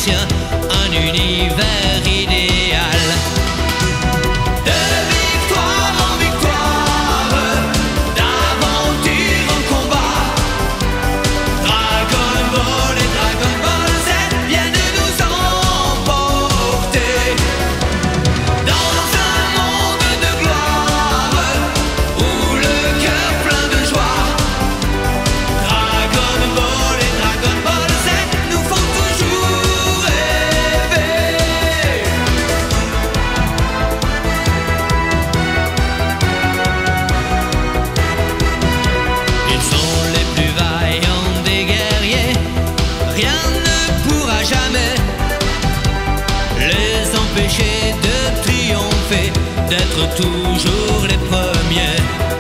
sien un univers idéal. De victoire en victoire, d'aventure en combat, Dragon Ball et Dragon Ball Z viennent nous emporter dans un monde de gloire où le cœur plein de joie. Dragon Ball et Dragon Ball Z nous font toujours rêver. Ils sont les plus vaillants des guerriers, rien ne pourra jamais les empêcher de triompher, d'être toujours les premiers.